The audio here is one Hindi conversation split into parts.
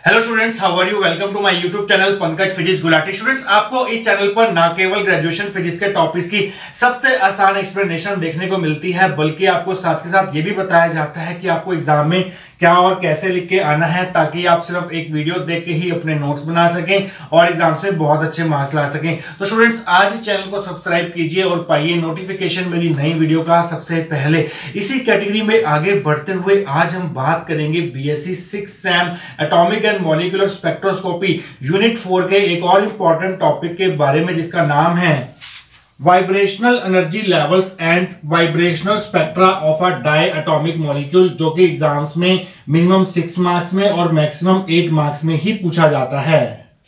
Hello students, how are you. Welcome to my YouTube channel Pankaj physics Gulati. Students, आपको इस चैनल पर ना केवल ग्रेजुएशन फिजिक्स के टॉपिक्स की सबसे आसान एक्सप्लेनेशन देखने को मिलती है, बल्कि आपको साथ के साथ ये भी बताया जाता है कि आपको एग्जाम में क्या और कैसे लिख के आना है, ताकि आप सिर्फ एक वीडियो देख के ही अपने नोट्स बना सकें और एग्जाम से बहुत अच्छे मार्क्स ला सकें। तो स्टूडेंट्स, आज इस चैनल को सब्सक्राइब कीजिए और पाइए नोटिफिकेशन मेरी नई वीडियो का सबसे पहले। इसी कैटेगरी में आगे बढ़ते हुए आज हम बात करेंगे BSc 6th sem atomic and molecular spectroscopy unit 4 के एक और इंपॉर्टेंट टॉपिक के बारे में, जिसका नाम है vibrational energy levels and vibrational spectra of a diatomic molecule, जो कि एग्जाम्स में मिनिमम 6 मार्क्स में और मैक्सिमम 8 मार्क्स में ही पूछा जाता है।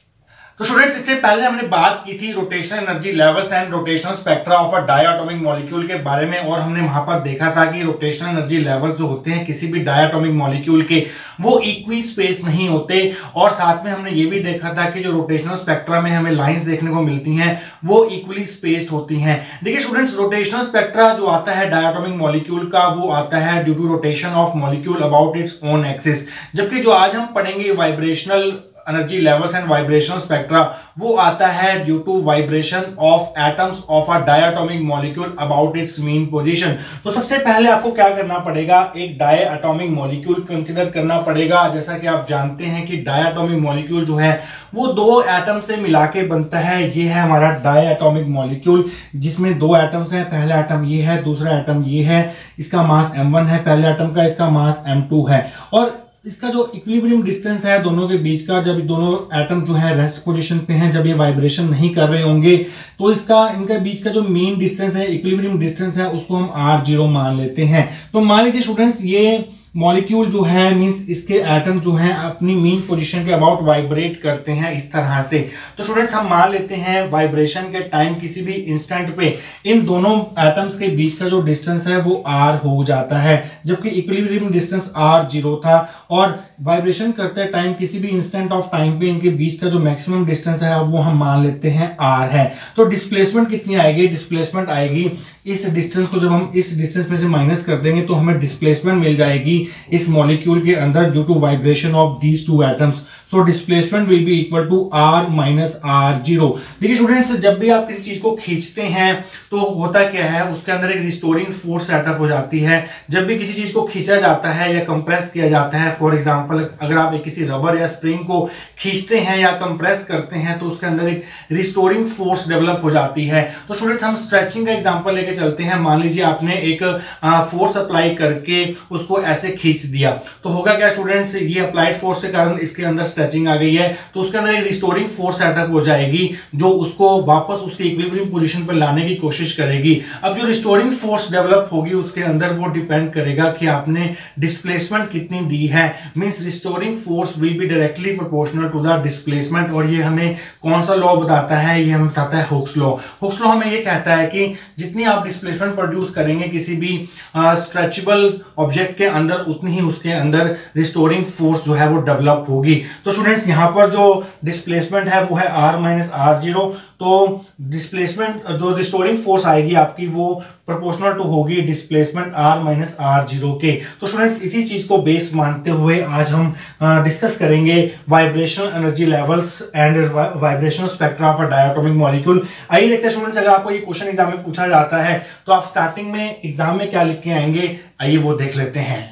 तो स्टूडेंट्स, इससे पहले हमने बात की थी rotational energy levels and rotational spectra of a diatomic molecule के बारे में, और हमने वहां पर देखा था कि रोटेशनल एनर्जी लेवल्स जो होते हैं किसी भी डायटोमिक मॉलिक्यूल के, वो इक्वी स्पेस नहीं होते। और साथ में हमने ये भी देखा था कि जो रोटेशनल स्पेक्ट्रा में हमें लाइंस देखने को मिलती हैं वो इक्वली स्पेस्ड होती हैं। देखिए स्टूडेंट्स, रोटेशनल स्पेक्ट्रा जो आता है डायटोमिक मॉलिक्यूल का, वो आता है due to rotation of molecule about its own axis, जबकि जो आज हम पढ़ेंगे vibrational energy levels and vibrational spectra, वो आता है due to vibration of atoms of a diatomic molecule about its mean position. तो सबसे पहले आपको क्या करना पड़ेगा, एक डायटोमिक मॉलिक्यूल कंसीडर करना पड़ेगा। जैसा कि आप जानते हैं कि डायटोमिक मॉलिक्यूल जो है वो दो एटम से मिला के बनता है। ये है हमारा डायटोमिक मॉलिक्यूल, जिसमें दो एटम्स हैं। पहला एटम ये है, दूसरा एटम ये है। इसका मास m1 है पहले एटम का, इसका मास m2 है। और इसका जो इक्विलिब्रियम डिस्टेंस है दोनों के बीच का, जब दोनों एटम जो है रेस्ट पोजीशन पे हैं, जब ये वाइब्रेशन नहीं कर रहे होंगे, तो इनके बीच का जो मीन डिस्टेंस है, इक्विलिब्रियम डिस्टेंस है, उसको हम r0 मान लेते हैं। तो मान लीजिए स्टूडेंट्स, ये मॉलिक्यूल जो है मींस इसके एटम जो हैं अपनी मीन पोजीशन के अबाउट वाइब्रेट करते हैं इस तरह से। तो स्टूडेंट्स, हम मान लेते हैं वाइब्रेशन के टाइम किसी भी इंस्टेंट पे इन दोनों एटम्स के बीच का जो डिस्टेंस है वो r हो जाता है, जबकि इक्विलिब्रियम डिस्टेंस r0 था। और वाइब्रेशन करते टाइम किसी भी इंस्टेंट ऑफ टाइम पे इनके बीच का जो मैक्सिमम डिस्टेंस है वो हम मान लेते हैं r है। तो डिस्प्लेसमेंट कितनी आएगी, डिस्प्लेसमेंट आएगी इस डिस्टेंस को जब हम इस डिस्टेंस में से माइनस कर देंगे तो हमें डिस्प्लेसमेंट मिल जाएगी इस मॉलिक्यूल के अंदर due to vibration of these two atoms. So displacement will be equal to r minus r0। देखिए स्टूडेंट्स, जब भी आप किसी चीज को खींचते हैं तो होता क्या है, उसके अंदर एक रिस्टोरिंग फोर्स सेटअप हो जाती है। जब भी किसी चीज को खींचा जाता है या कंप्रेस किया जाता है, फॉर एग्जांपल अगर आप किसी रबर या स्प्रिंग को खींचते हैं या कंप्रेस करते हैं तो उसके अंदर एक रिस्टोरिंग फोर्स डेवलप हो जाती है। तो स्टूडेंट्स, हम स्ट्रेचिंग का एग्जांपल लेके चलते हैं। मान लीजिए आपने एक फोर्स अप्लाई करके उसको ऐसे खींच दिया, तो होगा क्या स्टूडेंट्स, ये अप्लाइड फोर्स के कारण इसके अंदर स्ट्रेचिंग आ गई है, तो उसके अंदर एक रिस्टोरिंग फोर्स सेटअप हो जाएगी जो उसको वापस उसके इक्विलिब्रियम पोजीशन पर लाने की कोशिश करेगी। अब जो रिस्टोरिंग फोर्स डेवलप होगी उसके अंदर वो डिपेंड करेगा कि आपने डिस्प्लेसमेंट कितनी दी है। Means restoring force will be directly proportional to the displacement. और ये हमें कौन सा लॉ बताता है, ये हमें बताता है हुक्स लॉ। हुक्स लॉ हमें ये कहता है कि जितनी आप डिस्प्लेसमेंट प्रोड्यूस करेंगे किसी भी स्ट्रेचेबल ऑब्जेक्ट के अंदर, उतनी ही उसके अंदर रिस्टोरिंग फोर्स जो है वो डेवलप होगी। तो स्टूडेंट्स, यहाँ पर जो डिस्प्लेसमेंट है वो है r माइनस r0। तो डिस्प्लेसमेंट जो रिस्टोरिंग फोर्स आएगी आपकी वो प्रोपोर्शनल टू होगी डिस्प्लेसमेंट r माइनस r0 के। तो स्टूडेंट्स, इसी चीज को बेस मानते हुए आज हम डिस्कस करेंगे vibrational energy levels and vibrational spectra of a diatomic molecule. आइए देखते हैं स्टूडेंट्स, अगर आपको ये क्वेश्चन एग्जाम में पूछा जाता है तो आप स्टार्टिंग में एग्जाम में क्या लिख के आएंगे, आइए वो देख लेते हैं।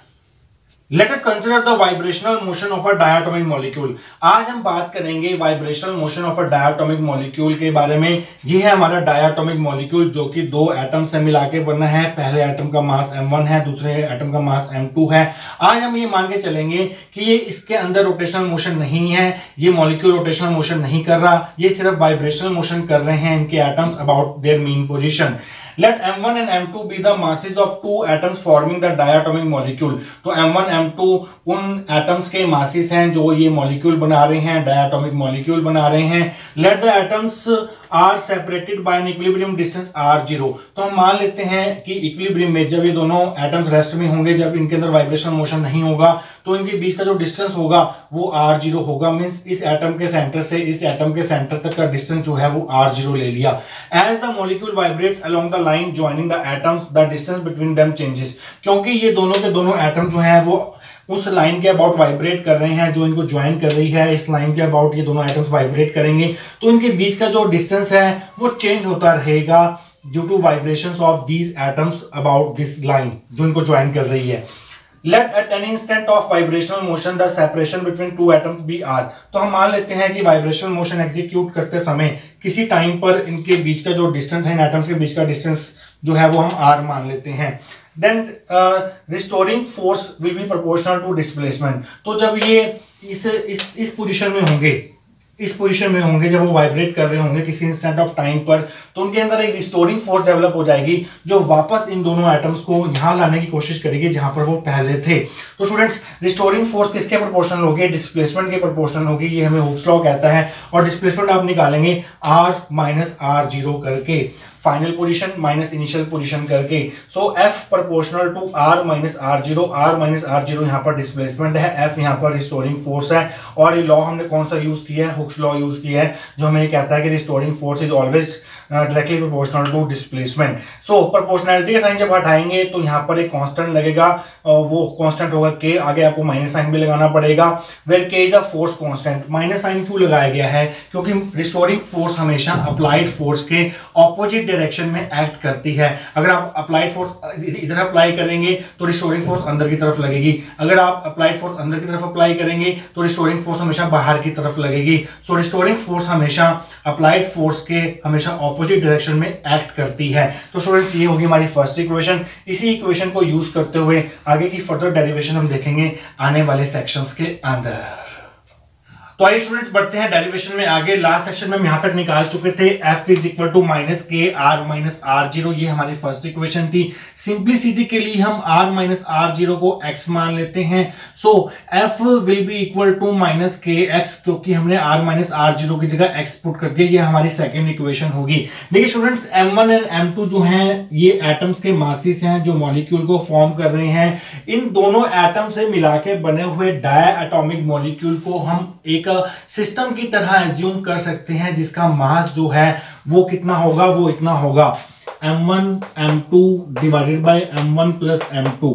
Let us consider the vibrational motion of a diatomic molecule। आज हम बात करेंगे vibrational motion of a diatomic molecule के बारे में। ये है हमारा डायटोमिक मॉलिक्यूल जो कि दो एटम से मिला के बना है। पहले एटम का मास m1 है, दूसरे एटम का मास m2 है। आज हम ये मान के चलेंगे कि ये इसके अंदर रोटेशनल मोशन नहीं है, ये मॉलिक्यूल रोटेशनल मोशन नहीं कर रहा, ये सिर्फ वाइब्रेशनल मोशन कर रहे हैं इनके atoms about their mean position. Let m1 and m2 be the masses of two atoms forming the diatomic molecule। तो m1 m2 उन एटम्स के मासेस हैं जो ये मॉलिक्यूल बना रहे हैं, डायटोमिक मॉलिक्यूल बना रहे हैं। Let the atoms are separated by an equilibrium distance r0। तो हम मान लेते हैं कि इक्विलिब्रियम में जब ये दोनों एटम्स रेस्ट में होंगे, जब इनके अंदर वाइब्रेशन मोशन नहीं होगा, तो इनके बीच का जो डिस्टेंस होगा वो r0 होगा। मींस इस एटम के सेंटर से इस एटम के सेंटर तक का डिस्टेंस जो है वो r0 ले लिया। As the molecule vibrates along the line joining the atoms, the distance between them changes. क्योंकि ये दोनों के दोनों एटम जो है वो उस लाइन के अबाउट वाइब्रेट कर रहे हैं, जो इनको ज्वाइन कर रही है, इस लाइन के अबाउट ये दोनों एटम्स वाइब्रेट करेंगे, तो इनके बीच का जो डिस्टेंस है वो चेंज होता रहेगा due to vibrations of these atoms about this line जो इनको ज्वाइन कर रही है। Let at any instant of vibrational motion the separation between two atoms be r। तो हम मान लेते हैं कि वाइब्रेशनल मोशन एग्जीक्यूट करते समय किसी टाइम पर इनके बीच का जो डिस्टेंस है, इन एटम्स के बीच का डिस्टेंस जो है वो हम r मान लेते हैं। Then restoring force will be proportional to displacement। तो जब ये इस पोजीशन में होंगे, इस पोजीशन में होंगे, जब वो वाइब्रेट कर रहे होंगे किसी इंस्टेंट ऑफ टाइम पर, तो उनके अंदर एक रिस्टोरिंग फोर्स डेवलप हो जाएगी जो वापस इन दोनों एटम्स को यहां लाने की कोशिश करेगी जहां पर वो पहले थे। तो स्टूडेंट्स, रिस्टोरिंग फोर्स किसके प्रोपोर्शनल होगी? डिस्प्लेसमेंट के प्रोपोर्शनल होगी। ये हमें हुक्स लॉ कहता है। और डिस्प्लेसमेंट आप निकालेंगे r माइनस r0 करके, final position minus initial position करके। So F proportional to r minus r0, r minus r0 यहाँ पर डिस्प्लेसमेंट है, F यहाँ पर रिस्टोरिंग फोर्स है। और ये लॉ हमने कौन सा यूज किया है? हुक्स लॉ यूज किया है, जो हमें कहता है कि restoring force is always directly proportional to displacement. So proportionality का साइन जब हटाएंगे तो यहाँ पर एक कांस्टेंट लगेगा, वो कांस्टेंट होगा k, आगे आपको माइनस साइन भी लगाना पड़ेगा। Where k is a force constant. Minus sign क्यों लगाया गया है? क्योंकि रिस्टोरिंग फोर्स हमेशा अप्लाइड फोर्स के ऑपोजिट डायरेक्शन में एक्ट करती है। अगर आप अप्लाइड फोर्स इधर अप्लाई करेंगे तो रिस्टोरिंग फोर्स अंदर की तरफ लगेगी, अगर आप अप्लाइड फोर्स अंदर की तरफ अप्लाई करेंगे तो रिस्टोरिंग फोर्स हमेशा बाहर की तरफ लगेगी। सो रिस्टोरिंग फोर्स हमेशा अप्लाइड फोर्स के हमेशा ऑपोजिट डायरेक्शन में एक्ट करती है। तो स्टूडेंट्स, ये होगी हमारी फर्स्ट इक्वेशन। इसी इक्वेशन को यूज करते हुए आगे की फर्दर डेरिवेशन हम देखेंगे आने वाले सेक्शंस के अंदर। तो आइए स्टूडेंट्स, बढ़ते हैं डेरिवेशन में आगे। लास्ट सेक्शन में हम यहां तक निकाल चुके थे F is equal to minus k r minus r0। ये हमारी फर्स्ट इक्वेशन थी। सिंप्लिसिटी के लिए हम r माइनस r0 को x मान लेते हैं। So F will be equal to minus k x, क्योंकि हमने r माइनस r0 की जगह x पुट कर दिया। ये हमारी सेकेंड इक्वेशन होगी। देखिए स्टूडेंट्स, m1 एंड m2 जो हैं ये एटम्स के मासेस हैं जो मॉलिक्यूल को फॉर्म कर रहे हैं। इन दोनों एटम से मिला के बने हुए डायटोमिक मॉलिक्यूल को हम एक सिस्टम की तरह एज्यूम कर सकते हैं, जिसका मास जो है वो कितना होगा? वो इतना होगा m1 m2 divided by m1 plus m2।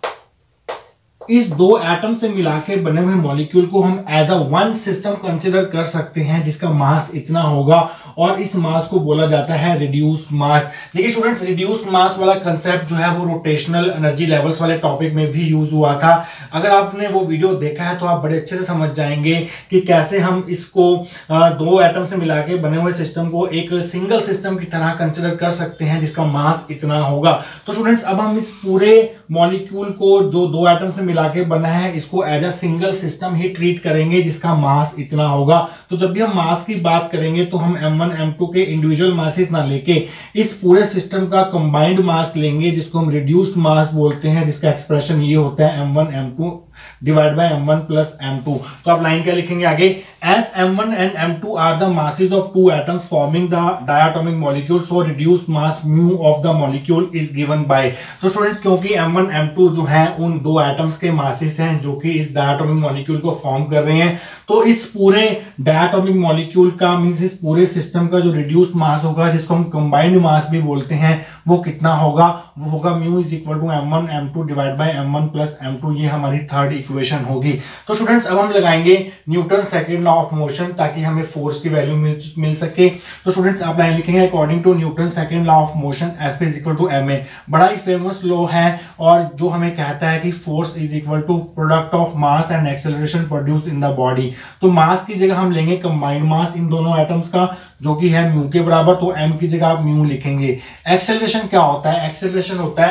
इस दो एटम से मिलाकर बने हुए मॉलिक्यूल को हम as a one system consider कर सकते हैं, जिसका मास इतना होगा, और इस मास को बोला जाता है रिड्यूस्ड मास। देखिए स्टूडेंट्स, रिड्यूस्ड मास वाला कंसेप्ट जो है वो रोटेशनल एनर्जी लेवल्स वाले टॉपिक में भी यूज हुआ था। अगर आपने वो वीडियो देखा है तो आप बड़े अच्छे से समझ जाएंगे कि कैसे हम इसको दो एटम से मिला के बने हुए सिस्टम को एक सिंगल सिस्टम की तरह कंसिडर कर सकते हैं, जिसका मास इतना होगा। तो स्टूडेंट्स, अब हम इस पूरे मॉलिक्यूल को जो दो एटम से मिला के बना है इसको एज अ सिंगल सिस्टम ही ट्रीट करेंगे, जिसका मास इतना होगा। तो जब भी हम मास की बात करेंगे तो हम m1 m2 के इंडिविजुअल मासेस ना लेके इस पूरे सिस्टम का कंबाइंड मास लेंगे, जिसको हम रिड्यूस्ड मास बोलते हैं, जिसका एक्सप्रेशन ये होता है m1 m2 divide by m1 plus m2। तो आप लाइन क्या लिखेंगे आगे? as m1 and m2 are the masses of two atoms forming the diatomic molecule, so reduced mass mu of the molecule is given by। तो स्टूडेंट्स, क्योंकि m1 m2 जो है उन दो एटम्स के मासेस हैं जो कि इस डायटोमिक मॉलिक्यूल को फॉर्म कर रहे हैं, तो इस पूरे डायटोमिक मॉलिक्यूल का मींस इस पूरे सिस्टम का जो रिड्यूस्ड मास होगा, जिसको हम कंबाइंड मास भी बोलते हैं, वो कितना होगा? वो होगा mu is equal to m1 m2 divide by m1 plus m2। ये हमारी थर्ड इक्वेशन होगी। तो स्टूडेंट्स, अब हम लगाएंगे Newton second law of motion, ताकि हमें फोर्स की वैल्यू मिल सके। तो स्टूडेंट्स, आप लाइन लिखेंगे according to Newton second law of motion F is equal to ma। बड़ा ही फेमस लॉ है और जो हमें कहता है कि force is equal to product of mass and acceleration produce in the body. तो मास की जगह हम लेंगे कंबाइंड मास इन दोनों एटम्स का, जो कि है म्यू के बराबर, तो m की जगह आप म्यू लिखेंगे। एक्सेलरेशन क्या होता है? एक्सेलरेशन होता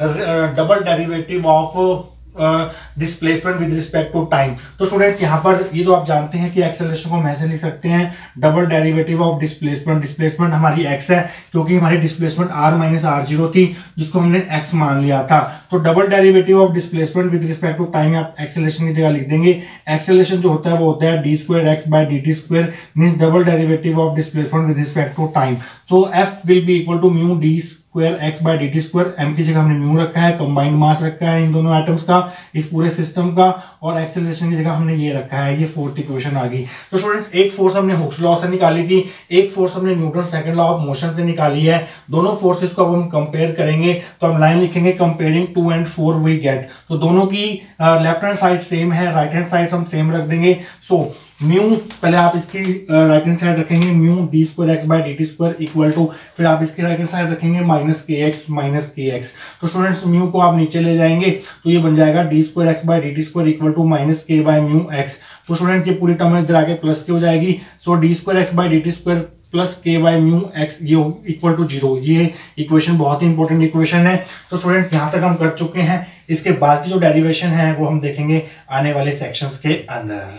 है double derivative of displacement with respect to time. तो स्टूडेंट्स, यहाँ पर ये तो आप जानते हैं कि एक्सेलरेशन को हम ऐसे लिख सकते हैं, double derivative of displacement. Displacement हमारी x है, क्योंकि हमारी डिस्प्लेसमेंट r माइनस r0 थी, जिसको हमने x मान लिया था। तो double derivative of displacement with respect to time आप एक्सेलरेशन की जगह लिख देंगे। एक्सेलरेशन जो होता है वो होता है d square x by dt square, means double derivative of displacement with respect to time. तो F will be equal to mu d square x by dt square. m की जगह हमने म्यू रखा है, कंबाइंड मास रखा है इन दोनों एटम्स का, इस पूरे सिस्टम का, और एक्सेलरेशन की जगह हमने ये रखा है, ये फोर्थ इक्वेशन आ गई। तो स्टूडेंट्स एक फोर्स हमने हुक्स लॉ से निकाली थी, एक फोर्स हमने Newton second law of motion से निकाली है। दोनों फोर्सेस को अब हम कंपेयर करेंगे तो हम लाइन लिखेंगे कंपेयरिंग 2 and 4 वी गेट। तो दोनों की लेफ्ट हैंड साइड सेम है, राइट हैंड साइड हम सेम रख देंगे। सो म्यू पहले आप इसकी राइट हैंड साइड रखेंगे mu d square x by d t square equal to, फिर आप इसकी राइट हैंड साइड रखेंगे माइनस के एक्स। तो स्टूडेंट्स म्यू को आप नीचे ले जाएंगे तो ये बन जाएगा d square x by d t square equal to minus k by mu x. तो स्टूडेंट्स ये पूरी टर्म इधर आके प्लस की हो जाएगी। सो d square x by d t square plus k by mu x ये इक्वल टू 0। ये इक्वेशन बहुत ही इंपॉर्टेंट इक्वेशन है। तो स्टूडेंट्स यहाँ तक हम कर चुके हैं, इसके बाद की जो डेरिवेशन है वो हम देखेंगे आने वाले सेक्शंस के अंदर।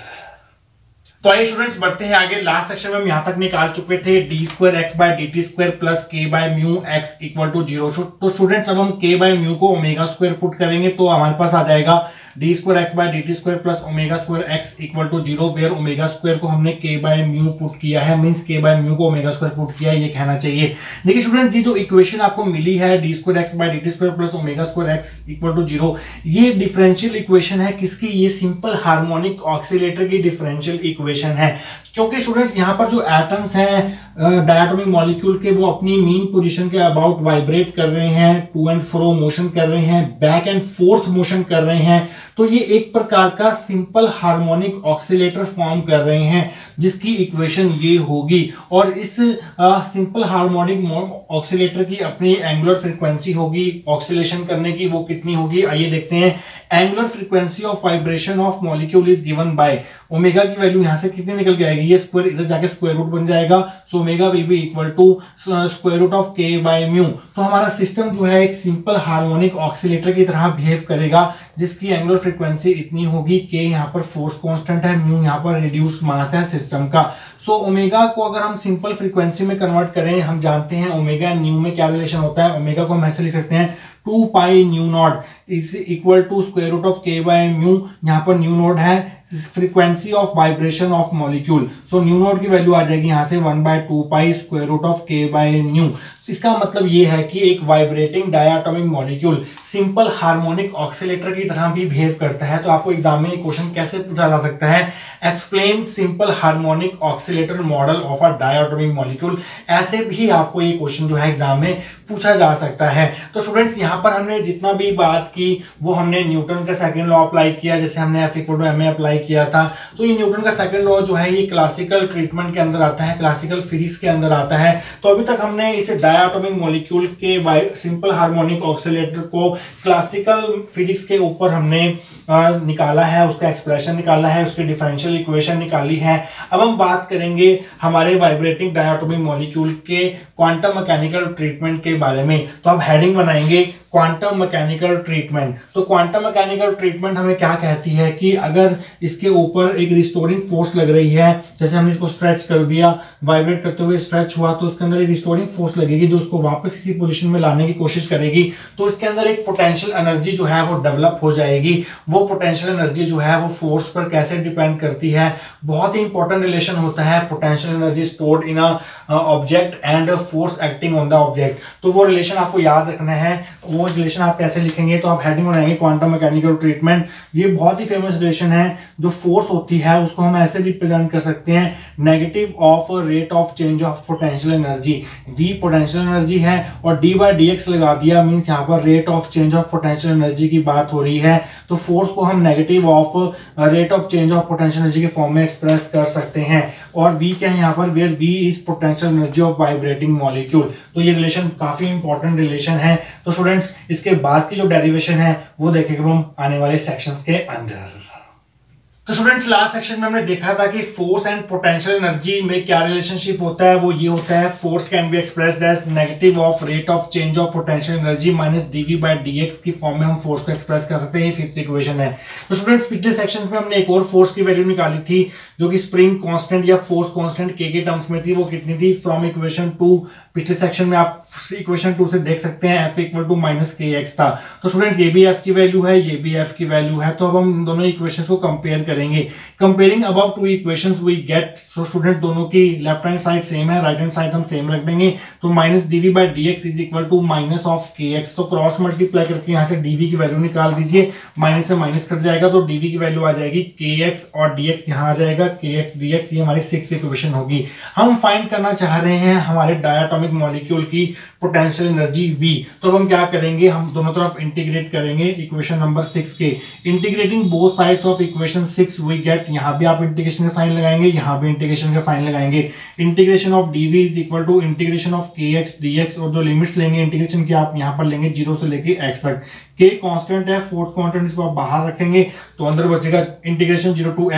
तो आइए स्टूडेंट्स बढ़ते हैं आगे। लास्ट सेक्शन में हम यहां तक निकाल चुके थे d square x by d t square plus k by mu x equal to 0। तो स्टूडेंट्स अब हम के बाय म्यू को ओमेगा स्क्वायर पुट करेंगे तो हमारे पास आ जाएगा d square x by d t square plus omega square x equal to 0, where omega square को हमने के बाय म्यू पुट किया है, मींस के बाय म्यू को ओमेगा स्क्वायर पुट किया है, ये कहना चाहिए। देखिए स्टूडेंट्स ये जो इक्वेशन आपको मिली है d square x by d t square plus omega square x equal to 0, ये डिफरेंशियल इक्वेशन है किसकी? ये सिंपल हार्मोनिक ऑक्सीलेटर की डिफरेंशियल इक्वेशन है। क्योंकि स्टूडेंट्स यहाँ पर जो एटम्स हैं डायटोमिक मॉलिक्यूल के वो अपनी मीन पोजीशन के अबाउट वाइब्रेट कर रहे हैं, टू एंड फ्रो मोशन कर रहे हैं, बैक एंड फोर्थ मोशन कर रहे हैं। तो ये एक प्रकार का सिंपल हार्मोनिक ऑक्सीलेटर फॉर्म कर रहे हैं जिसकी इक्वेशन ये होगी। और इस सिंपल हार्मोनिक ऑक्सीलेटर की अपनी एंगुलर फ्रीक्वेंसी होगी ऑक्सीलेशन करने की, वो कितनी होगी आइए देखते हैं। Angular frequency of vibration of molecule is given by, omega की वैल्यू यहां से कितनी निकल के आएगी, ये स्क्वायर इधर जाके स्क्वायर रूट बन जाएगा। So omega will be equal to square root of k by mu. तो हमारा सिस्टम जो है एक सिंपल हार्मोनिक ऑक्सीलेटर की तरह बिहेव करेगा जिसकी एंगुलर फ्रीक्वेंसी इतनी होगी, के यहाँ पर फोर्स कांस्टेंट है, म्यू यहाँ पर रिड्यूस्ड मास है सिस्टम का। सो ओमेगा को अगर हम सिंपल फ्रीक्वेंसी में कन्वर्ट करें, हम जानते हैं ओमेगा एंड न्यू में क्या रिलेशन होता है। ओमेगा को हम ऐसे लिख सकते हैं 2 pi nu nought is equal to square root of k by mu. यहाँ पर न्यू नॉट है frequency of vibration of molecule. So nu nought की वैल्यू आ जाएगी यहाँ से 1/2 pi square root of k by nu. इसका मतलब ये है कि एक vibrating diatomic molecule simple harmonic oscillator की तरह भी बिहेव करता है। तो आपको एग्जाम में क्वेश्चन कैसे पूछा जा सकता है, explain simple harmonic oscillator model of a diatomic molecule. ऐसे भी आपको ये क्वेश्चन जो है एग्जाम में पूछा जा सकता है। तो स्टूडेंट्स यहाँ पर हमने जितना भी बात की वो हमने न्यूटन का सेकंड लॉ अप्लाई किया, जैसे हमने F = ma अप्लाई किया था। तो ये न्यूटन का सेकंड लॉ जो है ये क्लासिकल ट्रीटमेंट के अंदर आता है, क्लासिकल फिजिक्स के अंदर आता है। तो अभी तक हमने इसे डायटोमिक मॉलिक्यूल के सिंपल हार्मोनिक ऑक्सीलेटर को क्लासिकल फिजिक्स के ऊपर हमने निकाला है, उसका एक्सप्रेशन निकाला है, उसकी डिफरेंशियल इक्वेशन निकाली है। अब हम बात करेंगे हमारे वाइब्रेटिंग डायटोमिक मॉलिक्यूल के क्वांटम मैकेनिकल ट्रीटमेंट के बारे में। तो अब हेडिंग बनाएंगे क्वांटम मैकेनिकल ट्रीटमेंट। तो क्वांटम मैकेनिकल ट्रीटमेंट हमें क्या कहती है कि अगर इसके ऊपर एक रिस्टोरिंग फोर्स लग रही है, जैसे हमने इसको स्ट्रेच कर दिया, वाइब्रेट करते हुए स्ट्रेच हुआ, तो उसके अंदर एक रिस्टोरिंग फोर्स लगेगी जो उसको वापस इसी पोजीशन में लाने की कोशिश करेगी। तो इसके अंदर एक पोटेंशियल एनर्जी जो है वो डेवलप हो जाएगी। वो पोटेंशियल एनर्जी जो है वो फोर्स पर कैसे डिपेंड करती है, बहुत ही इंपॉर्टेंट रिलेशन होता है potential energy stored in a object and force acting on the object. तो वो रिलेशन आपको याद रखना है। वो रिलेशन आप कैसे लिखेंगे, तो आप हेडिंग बनाएंगे क्वांटम मैकेनिकल ट्रीटमेंट। ये बहुत ही फेमस रिलेशन है। जो फोर्स होती है उसको हम ऐसे रिप्रेजेंट कर सकते हैं, negative of rate of change of potential energy. v potential energy है और d/dx लगा दिया, मींस यहाँ पर rate of change of potential energy की बात हो रही है। तो फोर्स को हम negative of rate of change of potential energy के फॉर्म में एक्सप्रेस कर सकते हैं। और v क्या है यहाँ पर, where v is potential energy of vibrating molecule. तो ये रिलेशन काफी इंपॉर्टेंट रिलेशन है। तो स्टूडेंट्स इसके बाद की जो डेरिवेशन है वो देखेंगे हम आने वाले सेक्शंस के अंदर। तो स्टूडेंट्स लास्ट सेक्शन में हमने देखा था कि फोर्स एंड पोटेंशियल एनर्जी में क्या रिलेशनशिप होता है। वो ये होता है, force can be expressed as negative of rate of change of potential energy minus dv/dx की फॉर्म में हम फोर्स को एक्सप्रेस कर सकते हैं। ये फिफ्थ इक्वेशन है। तो स्टूडेंट्स पिछले सेक्शन में हमने एक और फोर्स की वैल्यू निकाली थी जो कि स्प्रिंग कांस्टेंट या फोर्स कांस्टेंट के टर्म्स में थी। वो कितनी थी, फ्रॉम इक्वेशन 2। पिछले सेक्शन में आप इक्वेशन 2 से देख सकते हैं F = -kx था। तो स्टूडेंट्स ये भी F की वैल्यू है, ये भी F की वैल्यू है। तो अब हम दोनों इक्वेशंस को कंपेयर करेंगे। करेंगे। Comparing above two equations we get, so student दोनों की लेफ्ट हैंड साइड सेम है, राइट हैंड साइड हम सेम रख देंगे। तो minus dv by dx is equal to minus of kx, तो क्रॉस मल्टीप्लाई करके यहाँ से dv की वैल्यू निकाल दीजिए, माइनस से माइनस कट जाएगा तो dv की वैल्यू आ जाएगी kx और dx यहाँ आ जाएगा kx dx, ये हमारी 6th इक्वेशन होगी। हम फाइंड करना चाह रहे हैं हमारे डायटोमिक मॉलिक्यूल की पोटेंशियल एनर्जी V, तो अब हम क्या करेंगे, हम दोनों तरफ इंटीग्रेट करेंगे इक्वेशन नंबर 6 के। Integrating both sides of equation 6 we get, यहाँ भी आप इंटीग्रेशन का साइन लगाएंगे, यहाँ भी इंटीग्रेशन का साइन लगाएंगे। Integration of dv is equal to integration of kx dx, और जो लिमिट्स लेंगे इंटीग्रेशन की आप यहाँ पर लेंगे 0 से लेके x तक। k कांस्टेंट है, फोर्थ कांस्टेंट इसको आप बाहर रखेंगे तो अंदर बचेगा इंटीग्रेशन 0 टू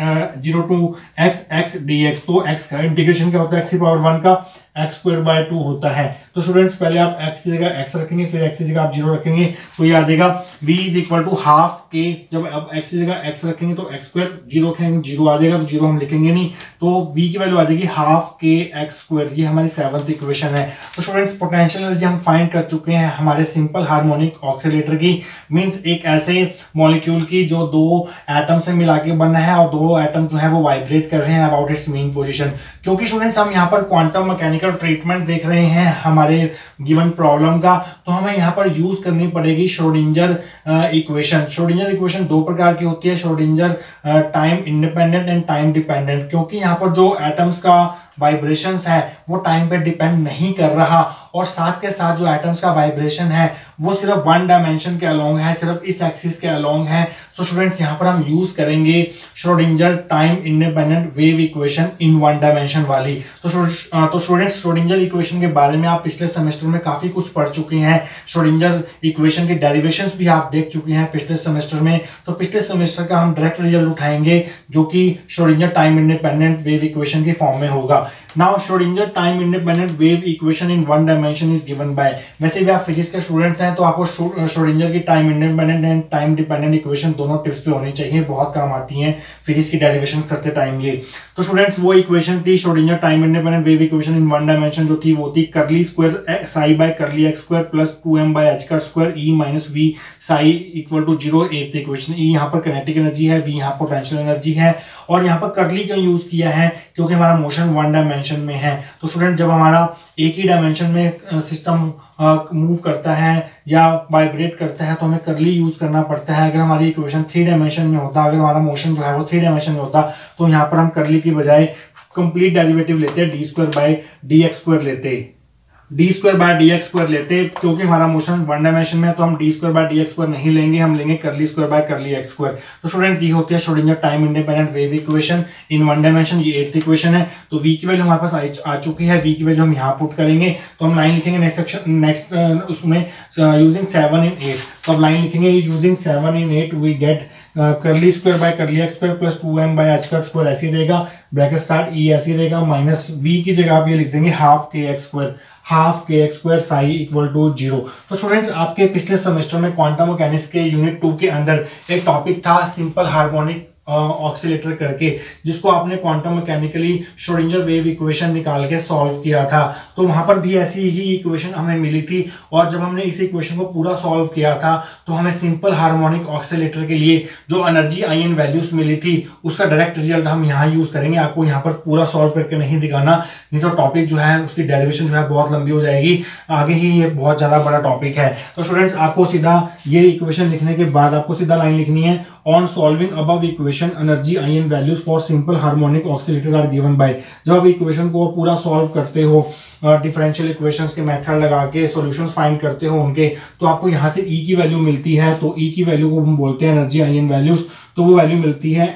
x dx, तो x का इंटीग्रेशन क्या होता है, x की पावर 1 का x स्क्वायर बाय 2 होता है। तो स्टूडेंट्स पहले आप x की जगह x रखेंगे, फिर x की जगह आप 0 रखेंगे, तो ये आ जाएगा v is equal to half k, जब अब x की जगह x रखेंगे तो x स्क्वायर, 0 रखेंगे 0 आ जाएगा, तो 0 हम लिखेंगे नहीं, तो v की वैल्यू आ जाएगी हाफ k x स्क्वायर, ये हमारी 7th इक्वेशन है। तो स्टूडेंट्स पोटेंशियल एनर्जी हम फाइंड कर चुके हैं हमारे सिंपल हार्मोनिक ऑक्सीलेटर की, मींस एक ऐसे मॉलिक्यूल की जो दो एटम से मिला के बना है और दो एटम जो है वो वाइब्रेट कर रहे हैं अबाउट इट्स मीन पोजीशन। क्योंकि स्टूडेंट्स हम यहाँ पर क्वांटम मैकेनिकल ट्रीटमेंट देख रहे हैं हमारे गिवन प्रॉब्लम का, तो हमें यहाँ पर यूज करनी पड़ेगी श्रोडिंजर इक्वेशन। श्रोडिंजर इक्वेशन दो प्रकार की होती है, Schrodinger time independent and time dependent, क्योंकि यहाँ पर जो एटम्स का वाइब्रेशंस है वो टाइम पे डिपेंड नहीं कर रहा, और साथ के साथ जो एटम्स का वाइब्रेशन है वो सिर्फ वन डायमेंशन के अलोंग है, सिर्फ इस एक्सिस के अलोंग है। सो स्टूडेंट्स यहाँ पर हम यूज करेंगे Schrodinger time independent wave equation in one dimension वाली। तो स्टूडेंट्स श्रोडिंजर इक्वेशन के बारे में आप पिछले सेमेस्टर में काफी कुछ पढ़ चुके हैं, श्रोडिंजर इक्वेशन के डेरिवेशंस भी आप देख चुके हैं पिछले सेमेस्टर में। तो पिछले सेमेस्टर का हम डायरेक्ट रिजल्ट उठाएंगे जो कि Schrodinger time independent wave equation की फॉर्म में होगा। Now Schrodinger time independent wave equation in one dimension is given by, वैसे भी आप फिजिक्स के स्टूडेंट्स हैं तो आपको श्रोडिंजर की time independent and time dependent equation दोनों टिप्स पे होनी चाहिए, बहुत काम आती हैं फिजिक्स की डेरिवेशन करते टाइम ये। तो स्टूडेंट्स वो इक्वेशन थी Schrodinger time independent wave equation in one dimension, जो थी वो थी curly square psi by curly x square plus 2m by h का square e minus v psi equal to 0। Eight equation, e यहाँ पर काइनेटिक एनर्जी है, v यहाँ पोटेंशियल एनर्जी है, और यहाँ पर कर्ली क्यों यूज किया है, क्योंकि हमारा मोशन वन डायमेंशन में है। तो स्टूडेंट जब हमारा एक ही डायमेंशन में सिस्टम मूव करता है या वाइब्रेट करता है तो हमें कर्ली यूज करना पड़ता है। अगर हमारी इक्वेशन 3 डायमेंशन में होता, अगर हमारा मोशन जो है वो 3 डायमेंशन में होता, तो यहाँ पर हम कर्ली की बजाय कंप्लीट डेरिवेटिव लेते, d square by d x square लेते, d square by d x square लेते, क्योंकि हमारा मोशन वन डायमेंशन में है तो हम d square by d x square नहीं लेंगे, हम लेंगे curly square by curly x square. तो स्टूडेंट्स ये होती है Schrodinger time independent wave equation in one dimension, ये 8th इक्वेशन है। तो v की वैल्यू हमारे पास आ चुकी है, v की वैल्यू हम यहाँ पुट करेंगे, तो हम लाइन लिखेंगे नेक्स्ट उसमें यूजिंग 7 in 8, तो अब लाइन लिखेंगे using 7 in 8 we get curly square by curly x square plus 2m by h का स्क्वायर, ऐसे रहेगा, ब्रैकेट स्टार्ट e ऐसे रहेगा, माइनस v की जगह आप ये लिख देंगे half k x square, half k x square psi equal to 0। तो स्टूडेंट्स आपके पिछले सेमेस्टर में क्वांटम मैकेनिक्स के यूनिट 2 के अंदर एक टॉपिक था सिंपल हार्मोनिक ऑक्सीलेटर करके, जिसको आपने quantum mechanically Schrodinger wave equation निकाल के सॉल्व किया था। तो वहां पर भी ऐसी ही इक्वेशन हमें मिली थी, और जब हमने इस इक्वेशन को पूरा सॉल्व किया था तो हमें सिंपल हार्मोनिक ऑक्सीलेटर के लिए जो एनर्जी आईएन वैल्यूज मिली थी उसका डायरेक्ट रिजल्ट हम यहाँ यूज करेंगे। आपको यहाँ पर पूरा सॉल्व करके नहीं दिखाना, नहीं तो टॉपिक जो है उसकी डेरिवेशन जो है बहुत लंबी हो जाएगी, आगे ही ये बहुत ज्यादा बड़ा टॉपिक है। तो स्टूडेंट्स आपको सीधा ये इक्वेशन लिखने के बाद आपको सीधा लाइन लिखनी है, on solving above equation energy eigen values for simple harmonic oscillator are given by. जब आप इक्वेशन को पूरा सॉल्व करते हो डिफरेंशियल इक्वेशंस के मेथड लगा के सॉल्यूशंस फाइंड करते हो उनके, तो आपको यहाँ से E की वैल्यू मिलती है, तो E की वैल्यू को हम बोलते हैं एनर्जी आईएन वैल्यूज, तो वो वैल्यू मिलती है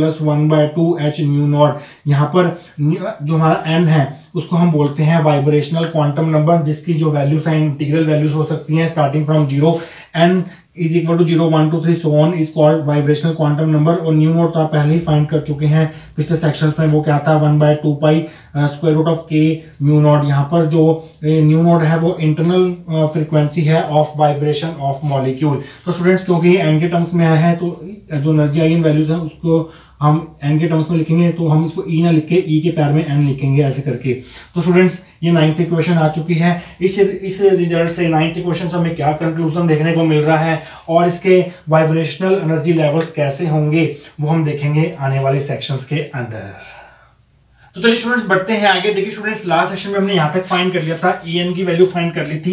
n+1/2h न्यू नॉट। यहाँ पर जो हमारा n है उसको हम बोलते हैं वाइब्रेशनल क्वांटम नंबर, जिसकी जो वैल्यूज हैं इंटीग्रल वैल्यूज हो सकती हैं starting from 0, n is equal to 0 1 2 3 so on is called vibrational quantum number. और न्यू नोट तो आप पहले ही फाइंड कर चुके हैं पिछले सेक्शंस में, वो क्या था 1/2 pi square root of k mu nought. यहाँ पर जो न्यू नोट है वो इंटरनल फ्रीक्वेंसी है ऑफ वाइब्रेशन ऑफ मॉलिक्यूल। तो स्टूडेंट्स क्योंकि n के टर्म्स में आया है तो जो एनर्जी आईएन वैल्यूज है उसको हम n के टर्म्स में लिखेंगे तो हम इसको e ना लिख के e के पैर में n लिखेंगे ऐसे करके। तो स्टूडेंट्स ये 9th इक्वेशन आ चुकी है। इस रिजल्ट से 9th इक्वेशन से हमें क्या कंक्लूजन देखने को मिल रहा है और इसके वाइब्रेशनल एनर्जी लेवल्स कैसे होंगे वो हम देखेंगे आने वाले सेक्शंस के अंदर। तो चलिए स्टूडेंट्स बढ़ते हैं आगे। देखिए स्टूडेंट्स लास्ट सेशन में हमने यहाँ तक फाइंड कर लिया था, En की वैल्यू फाइंड कर ली थी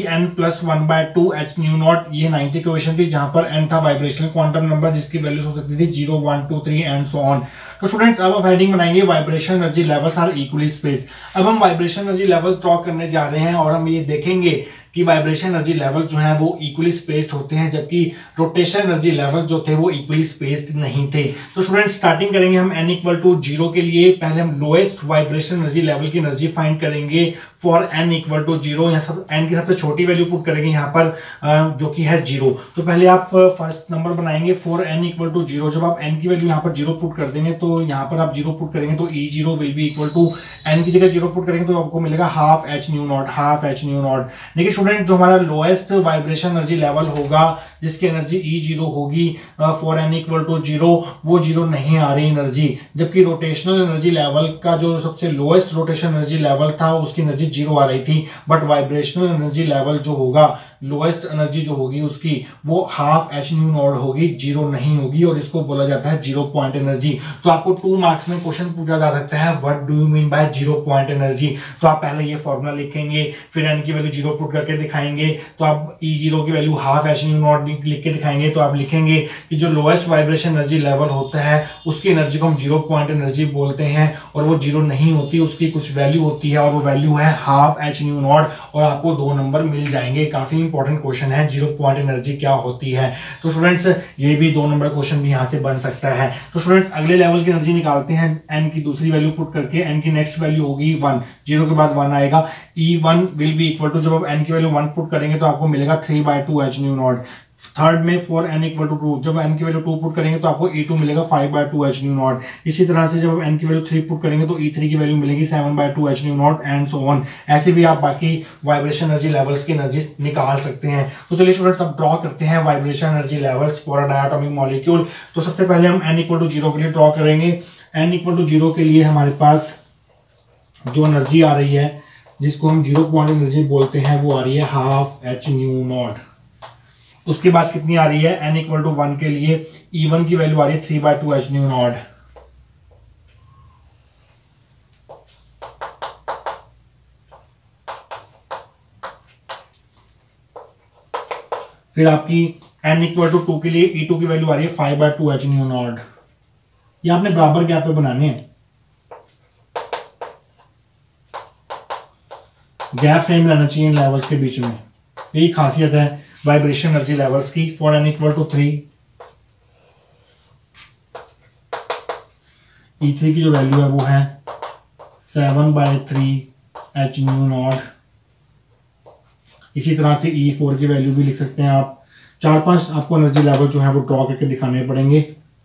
n+1/2 h न्यू नॉट। ये 90 इक्वेशन थी जहां पर n था वाइब्रेशनल क्वांटम नंबर जिसकी वैल्यूज हो सकती थी 0, 1, 2, 3 एंड सो ऑन। तो स्टूडेंट्स अब हम हेडिंग बनाएंगे vibration energy levels are equally spaced. अब हम वाइब्रेशन एनर्जी लेवल्स ड्रॉ करने जा रहे हैं और हम ये देखेंगे कि वाइब्रेशन एनर्जी लेवल जो है वो इक्वली स्पेस्ड होते हैं, जबकि रोटेशन एनर्जी लेवल जो थे वो इक्वली स्पेस्ड नहीं थे। तो स्टूडेंट्स स्टार्टिंग करेंगे हम n=0 के लिए। पहले हम लोएस्ट वाइब्रेशन एनर्जी लेवल की एनर्जी फाइंड करेंगे फॉर n=0। यहाँ सब n की सबसे छोटी वैल्यू पुट करेंगे यहाँ पर जो कि है 0। तो पहले आप फर्स्ट नंबर बनाएंगे फॉर n=0। जब आप n की वैल्यू यहाँ पर 0 पुट कर देंगे तो यहाँ पर आप 0 पुट करेंगे तो E0 will be equal to n की जगह 0 पुट करेंगे तो आपको मिलेगा हाफ h न्यू नॉट। देखिए स्टूडेंट जो हमारा लोएस्ट वाइब्रेशन एनर्जी लेवल होगा जिसकी एनर्जी E0 होगी फॉर n=0 वो 0 नहीं आ रही एनर्जी, जबकि रोटेशनल एनर्जी लेवल का जो सबसे लोएस्ट रोटेशन एनर्जी लेवल था उसकी एनर्जी 0 आ रही थी। बट वाइब्रेशनल एनर्जी लेवल जो होगा लोएस्ट एनर्जी जो होगी उसकी वो हाफ h न्यू नॉट होगी, 0 नहीं होगी और इसको बोला जाता है 0 पॉइंट एनर्जी। तो आपको 2 मार्क्स में क्वेश्चन पूछा जा सकता है what do you mean by 0 point energy. तो आप पहले ये फॉर्मूला लिखेंगे, फिर n की वैल्यू 0 पुट करके दिखाएंगे तो आप E0 की value half h nu nought लिख के दिखाएंगे। तो आप लिखेंगे कि जो लोएस्ट वाइब्रेशन एनर्जी लेवल होता है उसकी एनर्जी को हम 0 पॉइंट एनर्जी बोलते हैं और वो 0 नहीं होती, उसकी कुछ वैल्यू होती है और वो वैल्यू है हाफ h न्यू नॉट और आपको 2 नंबर मिल जाएंगे। काफी इंपॉर्टेंट क्वेश्चन है 0 पॉइंट एनर्जी क्या होती है। तो स्टूडेंट्स ये भी 2 नंबर क्वेश्चन भी यहाँ से बन सकता है। तो स्टूडेंट्स अगले लेवल की एनर्जी निकालते हैं n की दूसरी वैल्यू पुट करके। n की नेक्स्ट वैल्यू होगी 1, 0 के बाद 1 आएगा। E1 will be equal to जब आप n की वैल्यू 1 पुट करेंगे तो आपको मिलेगा 3/2 h न्यू नॉट। थर्ड में फॉर n=2 जब n की वैल्यू 2 पुट करेंगे तो आपको E2 मिलेगा 5/2 h न्यू नॉट। इसी तरह से जब आप n की वैल्यू 3 पुट करेंगे तो E3 की वैल्यू मिलेगी 7/2 h nu nought and so on. ऐसे भी आप बाकी वाइब्रेशन एनर्जी लेवल्स की एनर्जी निकाल सकते हैं। तो चलिए स्टूडेंट्स अब ड्रॉ करते हैं vibration energy levels for a diatomic molecule. तो सबसे पहले हम n=0 के लिए ड्रॉ करेंगे। n=0 के लिए हमारे पास जो एनर्जी आ रही है जिसको हम 0 पॉइंट एनर्जी बोलते हैं वो आ रही है हाफ h न्यू नॉट। उसके बाद कितनी आ रही है n=1 के लिए E1 की वैल्यू आ रही है 3/2 h न्यू नॉट। फिर आपकी n=2 के लिए E2 की वैल्यू आ रही है 5/2 h न्यू नॉट। ये आपने बराबर गैप पे बनाने हैं, गैप सेम रहना चाहिए इन लेवल्स के बीच में। यही खासियत है वाइब्रेशन एनर्जी लेवल्स की। फॉर n=3 E3 की जो वैल्यू है वो है 7/3 h न्यू नॉट। इसी तरह से E4 की वैल्यू भी लिख सकते हैं आप। 4-5 आपको एनर्जी लेवल जो है वो ड्रॉ करके दिखाने पड़ेंगे।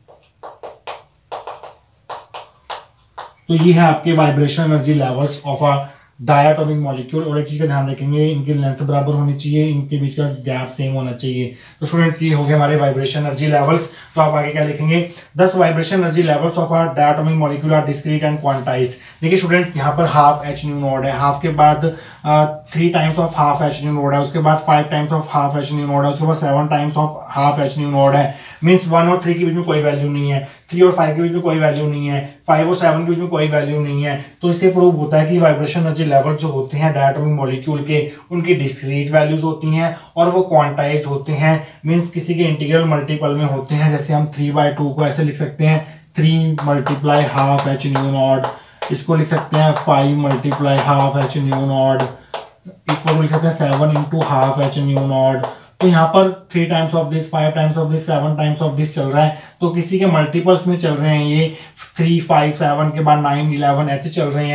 तो ये है आपके vibration energy levels of a diatomic molecule. और एक चीज का ध्यान रखेंगे, इनकी लेंथ बराबर होनी चाहिए, इनके बीच का गैप सेम होना चाहिए। तो स्टूडेंट्स ये हो गए हमारे वाइब्रेशन एनर्जी लेवल्स। तो आप आगे क्या लिखेंगे, 10 vibration energy levels of a diatomic molecule are discrete and quantized. देखिए स्टूडेंट्स यहाँ पर हाफ h न्यू नॉट है, हाफ के बाद 3 times of half h nu nought है, उसके बाद 5 times of half h nu nought है, उसके बाद 7 times of half h nu nought है। मीन्स 1 और 3 के बीच में कोई वैल्यू नहीं है, 3 और 5 के बीच में कोई वैल्यू नहीं है, 5 और 7 के बीच में कोई वैल्यू नहीं है। तो इससे प्रूव होता है कि वाइब्रेशन एनर्जी लेवल जो होते हैं डायटोमिक मॉलिक्यूल के उनकी डिस्क्रीट वैल्यूज होती हैं और वो क्वांटाइज्ड होते हैं। मीन्स किसी के इंटीग्रल मल्टीपल में होते हैं। जैसे हम 3/2 को ऐसे लिख सकते हैं 3 × हाफ h न्यू नॉट। इसको लिख सकते हैं 5 × half h nu nought equal लिख सकते हैं 7 × हाफ h न्यू नॉट। तो यहाँ पर 3 times of this, 5 times of this, 7 times of this चल रहा है। तो किसी के मल्टीपल्स में चल रहे हैं ये 3, 5, 7 के बाद 9, 11 ऐसे चल रहे हैं।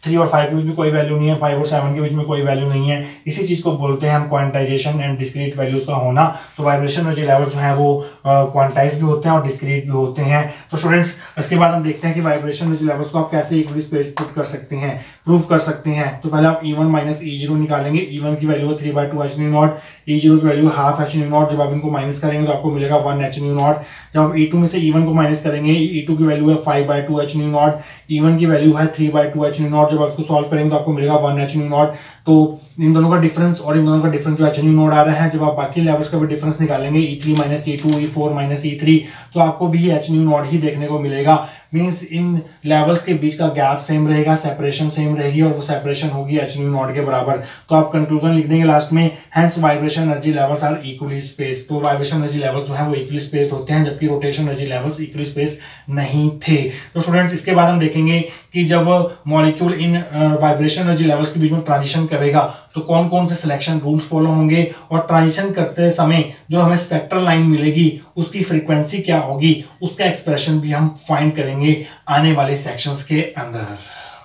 3 और 5 के बीच में कोई वैल्यू नहीं है, 5 और 7 के बीच में कोई वैल्यू नहीं है। इसी चीज को बोलते हैं हम क्वांटाइजेशन एंड डिस्क्रीट वैल्यूज का होना। तो वाइब्रेशन एनर्जी लेवल जो है वो क्वांटाइज भी होते हैं और डिस्क्रीट भी होते हैं। तो स्टूडेंट्स इसके बाद हम देखते हैं कि वाइब्रेशन एनर्जी लेवल्स को आप कैसे इक्वली स्पेस पुट कर सकते हैं, प्रूव कर सकते हैं। तो पहले आप E1 माइनस E0 निकालेंगे। E1 की वैल्यू है 3/2 h nu नॉट, E0 की value half h nu nought. जब आप इनको माइनस करेंगे तो आपको मिलेगा 1 h nu नॉट। जब आप E2 में से E1 को माइनस करेंगे, E2 की वैल्यू है 5/2 h nu नॉट, E1 की वैल्यू है 3/2 h nu नॉट। जब आप इसको सॉल्व करेंगे तो आपको मिलेगा 1 h nu नॉट। तो इन दोनों का डिफरेंस और इन दोनों का डिफरेंस जो h nu नॉट आ रहा है, जब आप बाकी लेवल्स का भी डिफरेंस निकालेंगे E3 minus E2, E4 minus E3, तो आपको भी h nu नॉट ही देखने को मिलेगा। मींस इन लेवल्स के बीच का गैप सेम रहेगा, सेपरेशन सेम रहेगी और वो सेपरेशन होगी h nu नॉट के बराबर। तो आप कंक्लूजन लिख देंगे लास्ट में, hence vibration energy levels are equally spaced. तो वाइब्रेशन एनर्जी लेवल्स जो है वो इक्वली स्पेस्ड होते हैं, जबकि rotation energy levels equally spaced नहीं थे। तो स्टूडेंट्स इसके बाद हम देखेंगे कि जब मॉलिक्यूल इन वाइब्रेशन एनर्जी लेवल्स के बीच में ट्रांजिशन करेगा तो कौन कौन से सिलेक्शन रूल्स फॉलो होंगे, और ट्रांजिशन करते समय जो हमें स्पेक्ट्रल लाइन मिलेगी उसकी फ्रीक्वेंसी क्या होगी, उसका एक्सप्रेशन भी हम फाइंड करेंगे आने वाले सेक्शंस के अंदर।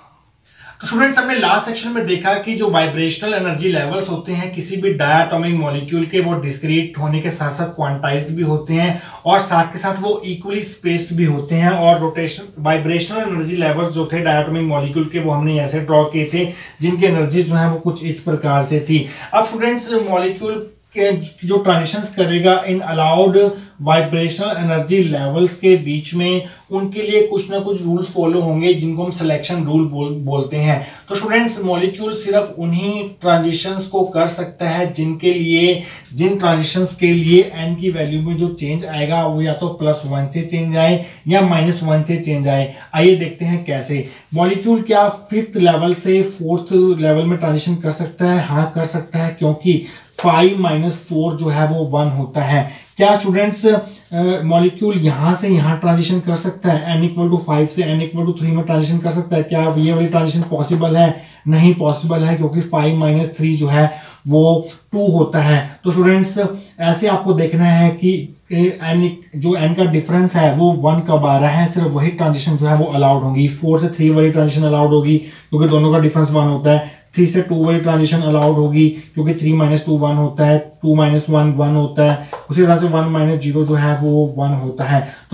तो स्टूडेंट्स हमने लास्ट सेक्शन में देखा कि जो वाइब्रेशनल एनर्जी लेवल्स होते हैं किसी भी डायटोमिक मॉलिक्यूल के, वो डिस्क्रीट होने के साथ साथ क्वांटाइज्ड भी होते हैं और साथ के साथ वो इक्वली स्पेस्ड भी होते हैं। और रोटेशन वाइब्रेशनल एनर्जी लेवल्स जो थे डायटोमिक मॉलिक्यूल के, वो हमने ऐसे ड्रॉ किए थे, जिनकी एनर्जी जो है वो कुछ इस प्रकार से थी। अब स्टूडेंट्स मॉलिक्यूल के जो ट्रांजिशंस करेगा इन अलाउड वाइब्रेशनल एनर्जी लेवल्स के बीच में, उनके लिए कुछ ना कुछ रूल्स फॉलो होंगे जिनको हम सिलेक्शन रूल बोलते हैं। तो स्टूडेंट्स मॉलिक्यूल सिर्फ उन्हीं ट्रांजिशंस को कर सकता है जिन ट्रांजिशंस के लिए n की वैल्यू में जो चेंज आएगा वो या तो +1 से चेंज आए या -1 से चेंज आए। आइए देखते हैं कैसे। मॉलिक्यूल क्या 5th लेवल से 4th लेवल में ट्रांजिशन कर सकता है? हाँ कर सकता है, क्योंकि 5 - 4 जो है वो 1 होता है। क्या स्टूडेंट्स मॉलिक्यूल यहां से यहां ट्रांजिशन कर सकता है? n = 5 से n = 3 में ट्रांजिशन कर सकता है? क्या ये वाली ट्रांजिशन पॉसिबल है? नहीं पॉसिबल है, क्योंकि 5 - 3 जो है वो 2 होता है। तो स्टूडेंट्स ऐसे आपको देखना है कि n का डिफरेंस है वो 1 कब आ रहा है, सिर्फ वही ट्रांजिशन जो है वो अलाउड होगी। 4 से 3 वाली ट्रांजिशन अलाउड होगी क्योंकि दोनों का डिफरेंस 1 होता है। 3 से 2 वाली ट्रांजिशन अलाउड होगी क्योंकि 3 - 2 1 होता है, 2 - 1 1 होता है। उसी तरह से 1 - 0 जो है वो 1 होता है। तो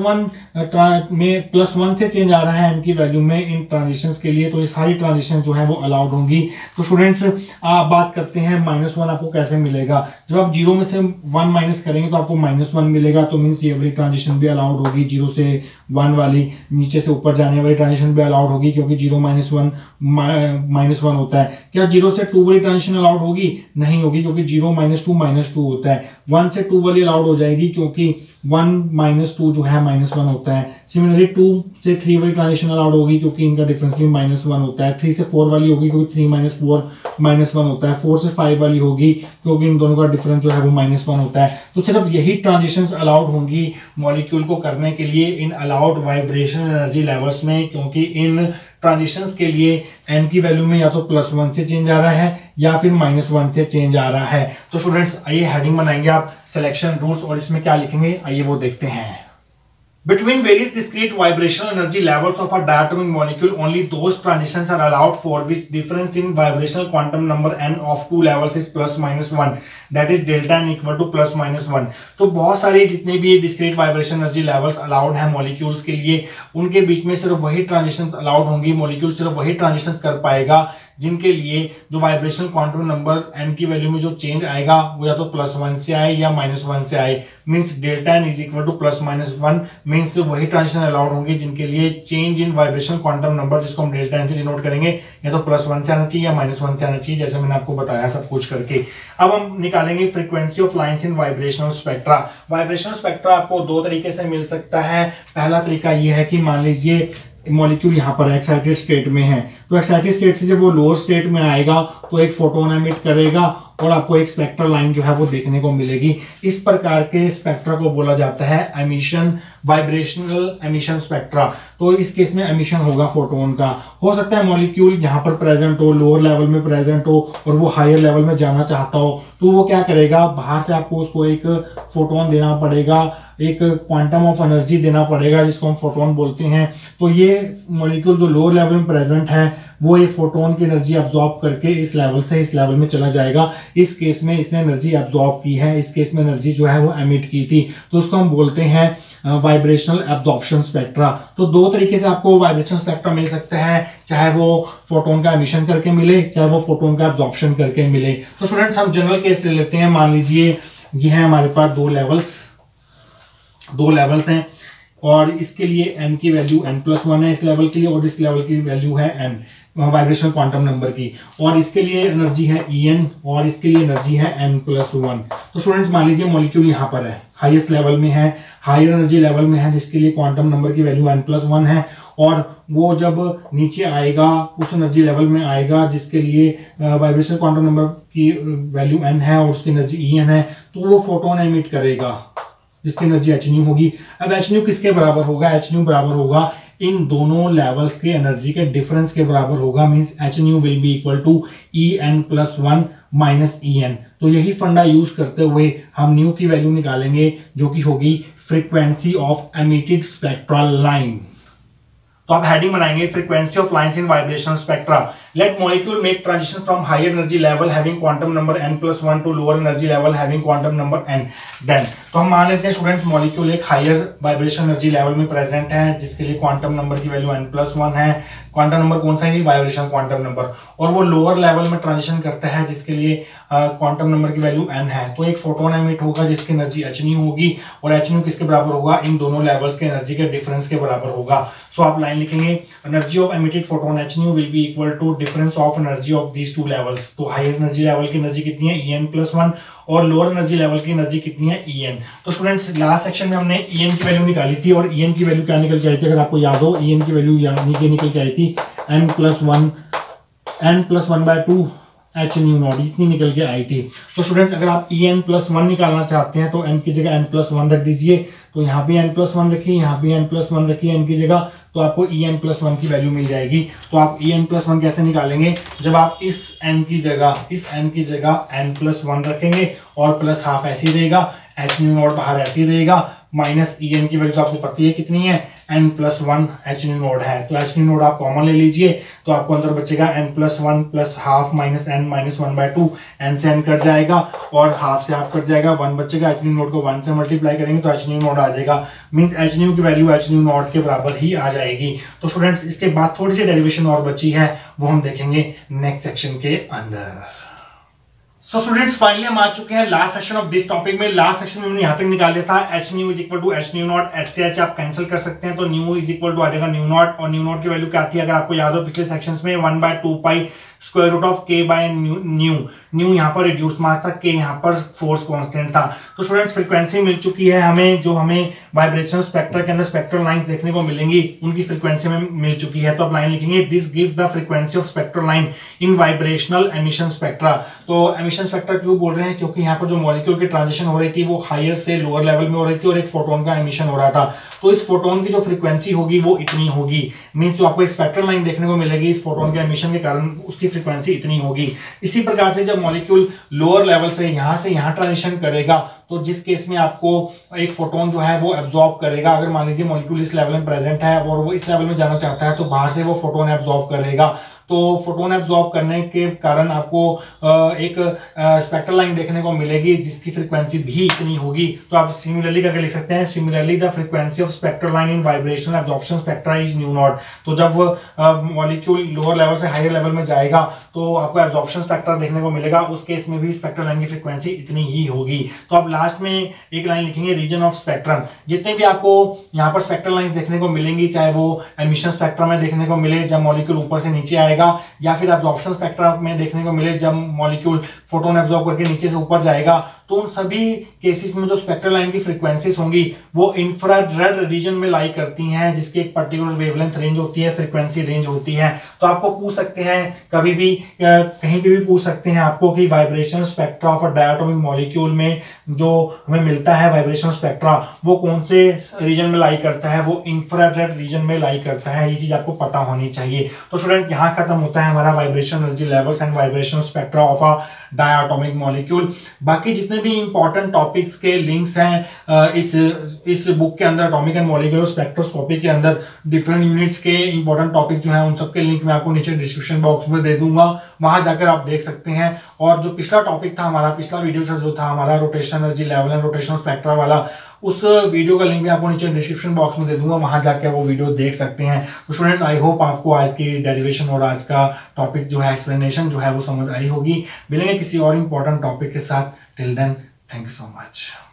+1 से चेंज आ रहा है n की वैल्यू में इन ट्रांजिशंस के लिए, तो ये सारी ट्रांजिशन जो है वो अलाउड होंगी। तो स्टूडेंट्स आप बात करते हैं -1 आपको कैसे मिलेगा। जब आप 0 में से 1 माइनस करेंगे तो आपको -1 मिलेगा। तो मीन्स ये वाली ट्रांजिशन भी अलाउड होगी, 0 से 1 वाली, नीचे से ऊपर जाने वाली ट्रांजिशन भी अलाउड होगी क्योंकि 0 - 1 होता है। क्या 0 से 2 वाली ट्रांजिशन अलाउड होगी? नहीं होगी, क्योंकि 0 - 2 -2 होता है। 1 से 2 वाली अलाउड हो जाएगी क्योंकि 1 - 2 जो है -1 होता है। सिमिलरली 2 से 3 वाली ट्रांजिशन अलाउड होगी क्योंकि इनका डिफरेंस भी -1 होता है। 3 से 4 वाली होगी क्योंकि 3 - 4 -1 होता है। 4 से 5 वाली होगी क्योंकि इन दोनों का डिफरेंस जो है वो -1 होता है। तो सिर्फ यही ट्रांजिशंस अलाउड होंगी मॉलिक्यूल को करने के लिए इन अलाउड वाइब्रेशनल एनर्जी लेवल्स में, क्योंकि इन ट्रांजिशंस के लिए n की वैल्यू में या तो +1 से चेंज आ रहा है या फिर -1 से चेंज आ रहा है। तो स्टूडेंट्स आइए हेडिंग बनाएंगे आप सिलेक्शन रूल्स, और इसमें क्या लिखेंगे आइए वो देखते हैं। Between various discrete vibrational energy levels of a diatomic molecule, only those transitions are allowed for which difference in vibrational quantum number n of 2 levels is +-1, that is delta n equal to +-1। तो बहुत सारे जितने भी discrete vibration energy levels allowed हैं molecules के लिए, उनके बीच में सिर्फ वही transitions allowed होंगी, molecule सिर्फ वही transitions कर पाएगा जिनके लिए जो वाइब्रेशनल क्वांटम नंबर n की वैल्यू में जो चेंज आएगा वो या तो +1 से आए या -1 से आए। मींस डेल्टा n = +-1 मींस वही ट्रांजिशन अलाउड होंगे जिनके लिए change in vibrational quantum number, जिसको हम डेल्टा n से डिनोट करेंगे, या तो +1 से आना चाहिए या -1 से आना चाहिए, जैसे मैंने आपको बताया सब कुछ करके। अब हम निकालेंगे frequency of lines in vibrational spectra. Vibrational spectra आपको 2 तरीके से मिल सकता है। पहला तरीका ये है कि मान लीजिए मॉलिक्यूल यहाँ पर एक्साइटेड स्टेट में है, तो एक्साइटेड स्टेट से जब वो लोअर स्टेट में आएगा तो एक फोटोन एमिट करेगा और आपको एक स्पेक्ट्रल लाइन जो है वो देखने को मिलेगी। इस प्रकार के स्पेक्ट्रा को बोला जाता है एमिशन वाइब्रेशनल एमिशन स्पेक्ट्रा। तो इस केस में एमिशन होगा फोटोन का। हो सकता है मॉलिक्यूल यहाँ पर प्रेजेंट हो, लोअर लेवल में प्रेजेंट हो और वो हायर लेवल में जाना चाहता हो, तो वो क्या करेगा, बाहर से आपको उसको एक फोटोन देना पड़ेगा, एक क्वांटम ऑफ एनर्जी देना पड़ेगा जिसको हम फोटोन बोलते हैं। तो ये मॉलिक्यूल जो लोअर लेवल में प्रेजेंट है वो ये फोटोन की एनर्जी अब्सॉर्ब करके इस लेवल से इस लेवल में चला जाएगा। इस केस में इसने एनर्जी अब्सॉर्ब की है, इस केस में एनर्जी जो है वो एमिट की थी, तो उसको हम बोलते हैं वाइब्रेशनल एब्जॉर्प्शन स्पेक्ट्रा। तो दो तरीके से आपको वाइब्रेशन स्पेक्ट्रा मिल सकता है, चाहे वो फोटोन का एमिशन करके मिले, चाहे वो फोटोन का एब्जॉर्प्शन करके मिले। तो स्टूडेंट्स हम जनरल केस ले लेते हैं। मान लीजिए ये है हमारे पास दो लेवल्स हैं और इसके लिए n की वैल्यू n+1 है इस लेवल के लिए, और इस लेवल की वैल्यू है n वाइब्रेशनल क्वांटम नंबर की, और इसके लिए एनर्जी है En और इसके लिए एनर्जी है n+1। तो स्टूडेंट्स मान लीजिए मॉलिक्यूल यहाँ पर है, हाईएस्ट लेवल में है, हायर एनर्जी लेवल में है, जिसके लिए क्वांटम नंबर की वैल्यू n+1 है, और वो जब नीचे आएगा उस एनर्जी लेवल में आएगा जिसके लिए वाइब्रेशनल क्वांटम नंबर की वैल्यू n है और उसकी एनर्जी En है, तो वो फोटोन एमिट करेगा जिसकी एनर्जी hν होगी। अब hν किसके बराबर होगा, hν बराबर होगा इन दोनों लेवल्स के एनर्जी के डिफरेंस के बराबर होगा। Means hν will be equal to En+1 minus En। तो यही फंडा यूज करते हुए हम न्यू की वैल्यू निकालेंगे जो कि होगी frequency of emitted spectral line. तो आप हेडिंग बनाएंगे frequency of lines in vibrational spectra. Let molecule make transition from higher energy level having quantum number n+1 to lower energy level having quantum number n। Then तो हम मान लेते हैं स्टूडेंट्स मॉलिक्यूल एक हायर वाइब्रेशन एनर्जी लेवल में प्रेजेंट है जिसके लिए क्वांटम नंबर की वैल्यू n+1 है। क्वांटम नंबर कौन सा है, वाइब्रेशन क्वांटम नंबर, और वो लोअर लेवल में ट्रांजिशन करता है जिसके लिए क्वांटम नंबर की वैल्यू n है। तो एक फोटोन एमिट होगा जिसकी एनर्जी hν होगी, और hν किसके बराबर होगा, इन दोनों लेवल्स के एनर्जी के डिफरेंस के बराबर होगा। सो आप लाइन लिखेंगे energy of emitted photon hν will be equal to difference of energy of these two levels. तो हायर एनर्जी लेवल की एनर्जी कितनी है, En+1, और लोअर एनर्जी लेवल की एनर्जी कितनी है, En। तो स्टूडेंट्स लास्ट सेक्शन में हमने En की वैल्यू निकाली थी, और En की वैल्यू क्या निकल के आई थी, अगर आपको याद हो, En की वैल्यू निकल के आई थी n+1/2 hν0, इतनी निकल के आई थी। तो स्टूडेंट्स अगर आप En+1 निकालना चाहते हैं तो n की जगह n+1 रख दीजिए। तो यहाँ भी n+1 रखिए, यहाँ भी n+1 रखिए n की जगह, तो आपको En+1 की वैल्यू मिल जाएगी। तो आप En+1 कैसे निकालेंगे, जब आप इस n की जगह n+1 रखेंगे और प्लस हाफ ऐसे ही रहेगा, hν0 बाहर ऐसे ही रहेगा, माइनस En की वैल्यू तो आपको पता ही है कितनी है, n+1 hν0 है। तो hν0 आप कॉमन ले लीजिए, तो आपको अंदर बचेगा n+1 plus half minus n minus 1/2, n से n कट जाएगा और हाफ से हाफ कट जाएगा, 1 बचेगा। hν0 को 1 से मल्टीप्लाई करेंगे तो hν0 आ जाएगा। मींस hν की वैल्यू hν0 के बराबर ही आ जाएगी। तो स्टूडेंट्स इसके बाद थोड़ी सी डेरिवेशन और बची है, वो हम देखेंगे नेक्स्ट सेक्शन के अंदर। सो स्टूडेंट्स फाइनली हम आ चुके हैं last section of this topic में। लास्ट सेक्शन में हमने यहाँ तक निकाल लिया था hν is equal to hν0, h से h आप कैंसिल कर सकते हैं, तो न्यू इज इक्वल टू आ जाएगा ν0, और न्यू नॉट की वैल्यू क्या थी, अगर आपको याद हो पिछले सेक्शंस में 1/2π square root of k by nu यहाँ पर रिड्यूस मास था, k यहाँ पर फोर्स कांस्टेंट था। तो स्टूडेंट्स फ्रीक्वेंसी मिल चुकी है हमें, जो हमें वाइब्रेशन स्पेक्ट्रा के अंदर स्पेक्ट्रल लाइंस देखने को मिलेंगी उनकी फ्रीक्वेंसी में मिल चुकी है। तो आप लाइन लिखेंगे this gives the frequency of spectral line in vibrational emission spectra. तो एमिशन स्पेक्ट्रा क्यों बोल रहे हैं, क्योंकि यहाँ पर जो मॉलिक्यूल की ट्रांजिशन हो रही थी वो हायर से लोअर लेवल में हो रही थी और एक फोटोन का एमिशन हो रहा था। तो इस फोटोन की जो फ्रीक्वेंसी होगी वो इतनी होगी, मींस जो आपको एक स्पेक्ट्रल लाइन देखने को मिलेगी इस फोटोन के एमिशन के कारण उसकी फ्रीक्वेंसी इतनी होगी। इसी प्रकार से जब मॉलिक्यूल लोअर लेवल से यहाँ ट्रांजिशन करेगा तो जिस केस में आपको एक फोटोन जो है वो एब्जॉर्ब करेगा, अगर मान लीजिए मॉलिक्यूल इस लेवल में प्रेजेंट है और वो इस लेवल में जाना चाहता है तो बाहर से वो फोटोन एब्जॉर्ब करेगा। तो फोटोन एब्जॉर्ब करने के कारण आपको एक स्पेक्ट्रल लाइन देखने को मिलेगी जिसकी फ्रीक्वेंसी भी इतनी होगी। तो आप सिमिलरली करके लिख सकते हैं, similarly the frequency of spectral line in vibrational absorption spectra is ν0। तो जब मॉलिक्यूल लोअर लेवल से हायर लेवल में जाएगा तो आपको एब्जॉर्प्शन स्पेक्ट्रा देखने को मिलेगा, उस केस में भी स्पेक्ट्रल लाइन की फ्रीक्वेंसी इतनी ही होगी। तो आप लास्ट में एक लाइन लिखेंगे रीजन ऑफ स्पेक्ट्रम। जितने भी आपको यहाँ पर स्पेक्ट्रल लाइंस देखने को मिलेंगी, चाहे वो एमिशन स्पेक्ट्रम में देखने को मिले जब मॉलिक्यूल ऊपर से नीचे आएगा, या फिर एब्जॉर्प्शन स्पेक्ट्रम में देखने को मिले जब मॉलिक्यूल फोटोन एब्जॉर्ब करके नीचे से ऊपर जाएगा, तो उन सभी केसेस में जो स्पेक्ट्रल लाइन की फ्रीक्वेंसीज होंगी वो इंफ्रारेड रीजन में लाई करती हैं, जिसकी एक पर्टिकुलर वेवलेंथ रेंज होती है, फ्रीक्वेंसी रेंज होती है। तो आपको पूछ सकते हैं कभी भी कहीं पे भी पूछ सकते हैं आपको कि vibration spectra of a diatomic molecule में जो हमें मिलता है वाइब्रेशन स्पेक्ट्रा वो कौन से रीजन में लाई करता है, वो इंफ्रारेड रीजन में लाई करता है। ये चीज आपको पता होनी चाहिए। तो स्टूडेंट यहाँ खत्म होता है हमारा vibration energy levels and vibration spectra of a diatomic molecule. बाकी जितने भी इंपॉर्टेंट टॉपिक्स के लिंक्स हैं इस बुक के अंदर, एटॉमिक एंड मॉलिक्यूलर स्पेक्ट्रोस्कोपी के अंदर डिफरेंट यूनिट्स के इंपॉर्टेंट टॉपिक जो है उन सबके लिंक मैं आपको नीचे डिस्क्रिप्शन बॉक्स में दे दूंगा, वहां जाकर आप देख सकते हैं। और जो पिछला टॉपिक था हमारा, पिछला वीडियो जो था हमारा rotation energy level and rotation spectra वाला, उस वीडियो का लिंक भी आपको नीचे डिस्क्रिप्शन बॉक्स में दे दूंगा, वहां जाके वो वीडियो देख सकते हैं। तो स्टूडेंट्स आई होप आपको आज की डेरिवेशन और आज का टॉपिक जो है एक्सप्लेनेशन जो है वो समझ आई होगी। मिलेंगे किसी और इंपॉर्टेंट टॉपिक के साथ। Till then thank you so much.